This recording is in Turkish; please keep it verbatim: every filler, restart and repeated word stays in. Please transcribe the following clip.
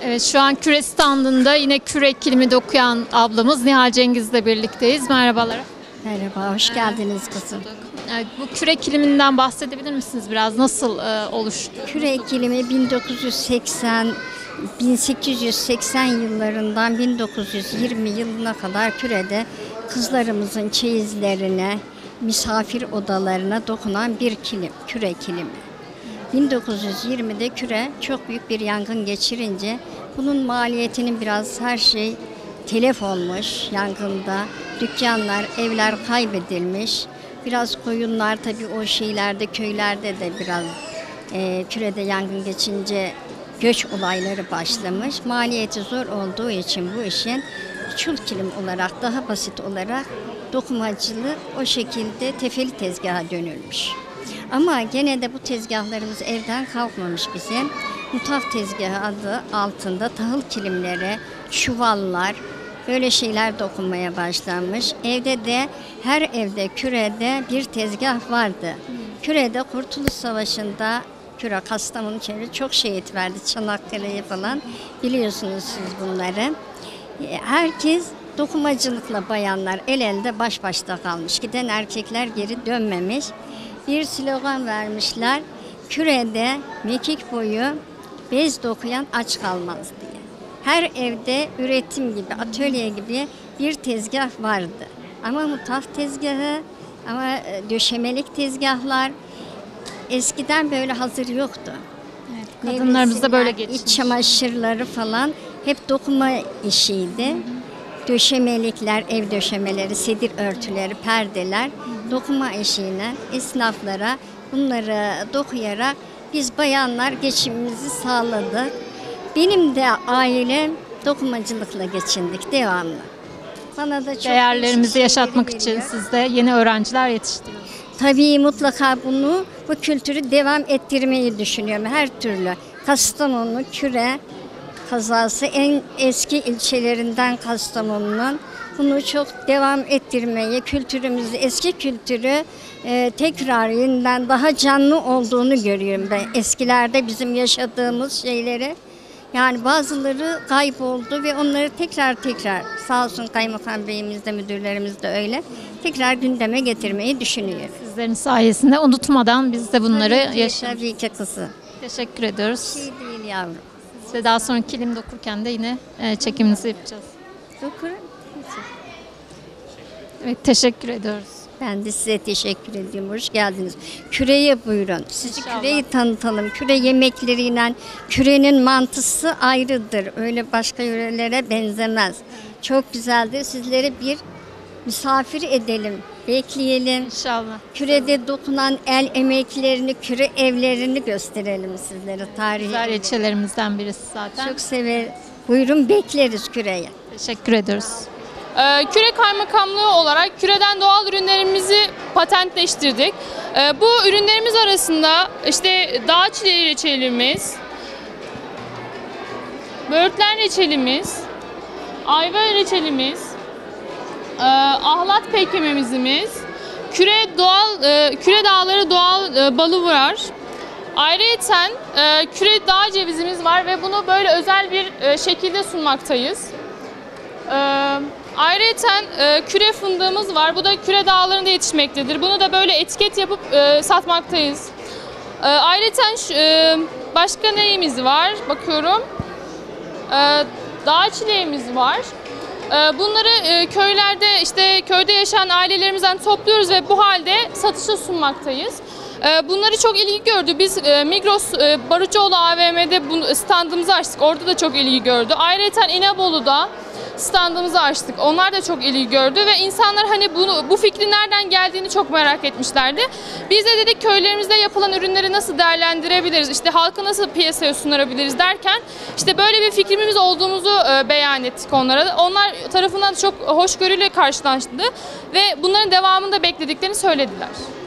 Evet, şu an küre standında yine küre kilimi dokuyan ablamız Nihal Cengiz'le birlikteyiz. Merhabalar. Merhaba, hoş geldiniz kızım. Evet, bu küre kiliminden bahsedebilir misiniz biraz? Nasıl e, oluştu? Küre kilimi bin dokuz yüz seksen bin sekiz yüz seksen yıllarından bin dokuz yüz yirmi yılına kadar kürede kızlarımızın çeyizlerine, misafir odalarına dokunan bir kilim, küre kilimi. bin dokuz yüz yirmide küre çok büyük bir yangın geçirince bunun maliyetinin biraz her şey telef olmuş yangında. Dükkanlar, evler kaybedilmiş. Biraz koyunlar tabii o şeylerde, köylerde de biraz e, kürede yangın geçince göç olayları başlamış. Maliyeti zor olduğu için bu işin çul kilim olarak, daha basit olarak dokumacılık o şekilde tefeli tezgaha dönülmüş. Ama gene de bu tezgahlarımız evden kalkmamış bizim. Mutfak tezgahı adı altında tahıl kilimleri, çuvallar, böyle şeyler dokunmaya başlanmış. Evde de her evde kürede bir tezgah vardı. Kürede Kurtuluş Savaşı'nda Küre, Kastamonu çevre çok şehit verdi. Çanakkale'yi falan biliyorsunuz siz bunları. Herkes dokumacılıkla bayanlar el elde baş başta kalmış. Giden erkekler geri dönmemiş. Bir slogan vermişler. Kürede mekik boyu bez dokuyan aç kalmaz diye. Her evde üretim gibi, atölye gibi bir tezgah vardı. Ama mutfak tezgahı, ama döşemelik tezgahlar eskiden böyle hazır yoktu. Evet, kadınlarımız da böyle Nevresimler, geçmiş. İç çamaşırları falan hep dokuma işiydi. Hı hı. Döşemelikler, ev döşemeleri, sedir örtüleri, perdeler, hı hı. dokuma eşiğiyle esnaflara bunları dokuyarak biz bayanlar geçimimizi sağladık. Benim de ailem dokumacılıkla geçindik devamlı. Bana da çok Değerlerimizi yaşatmak için siz de yeni öğrenciler yetiştiriyorsunuz. Tabii mutlaka bunu, bu kültürü devam ettirmeyi düşünüyorum her türlü. Kastamonu küre kazası en eski ilçelerinden Kastamonu'nun. Bunu çok devam ettirmeyi, kültürümüzü, eski kültürü e, tekrar yeniden daha canlı olduğunu görüyorum ben. Eskilerde bizim yaşadığımız şeyleri, yani bazıları kayboldu ve onları tekrar tekrar sağ olsun kaymakam beyimiz de müdürlerimiz de öyle tekrar gündeme getirmeyi düşünüyor. Sizlerin sayesinde unutmadan biz de bunları Tabii ki, yaşamışız. tabii ki kızı. Teşekkür ediyoruz. Şey değil yavrum. Ve daha sonra kilim dokurken de yine e, çekimimizi yapacağız. Dokurun. Evet, teşekkür ediyoruz. Ben de size teşekkür ediyorum. Hoş geldiniz. Küreye buyurun. Sizi İnşallah. küreyi tanıtalım. Küre yemekleriyle kürenin mantısı ayrıdır. Öyle başka yörelere benzemez. Çok güzeldir. Sizleri bir misafir edelim. Bekleyelim. İnşallah. Kürede dokunan el emeklerini, küre evlerini gösterelim sizlere. Tarihi. Güzel ilçelerimizden birisi zaten. Çok sever. Buyurun bekleriz küreye. Teşekkür ediyoruz. Ee, Küre Kaymakamlığı olarak küreden doğal ürünlerimizi patentleştirdik. Ee, bu ürünlerimiz arasında işte dağ çileği reçelimiz, böğürtlen reçelimiz, ayva reçelimiz, e, ahlat pekmezimiz, küre doğal e, küre dağları doğal e, balı var. Ayrıyeten e, küre dağ cevizimiz var ve bunu böyle özel bir e, şekilde sunmaktayız. E, Ayrıyeten e, küre fındığımız var. Bu da küre dağlarında yetişmektedir. Bunu da böyle etiket yapıp e, satmaktayız. E, ayrıyeten e, başka neyimiz var? Bakıyorum. E, dağ çileğimiz var. E, bunları e, köylerde, işte köyde yaşayan ailelerimizden topluyoruz ve bu halde satışa sunmaktayız. E, bunları çok ilgi gördü. Biz e, Migros e, Barutçuoğlu A V M'de bunu, standımızı açtık. Orada da çok ilgi gördü. Ayrıyeten İnebolu'da standımızı açtık. Onlar da çok ilgi gördü ve insanlar hani bunu, bu fikrin nereden geldiğini çok merak etmişlerdi. Biz de dedik köylerimizde yapılan ürünleri nasıl değerlendirebiliriz, işte halka nasıl piyasaya sunabiliriz derken işte böyle bir fikrimiz olduğumuzu e, beyan ettik onlara. Onlar tarafından çok hoşgörüyle karşılandı ve bunların devamını da beklediklerini söylediler.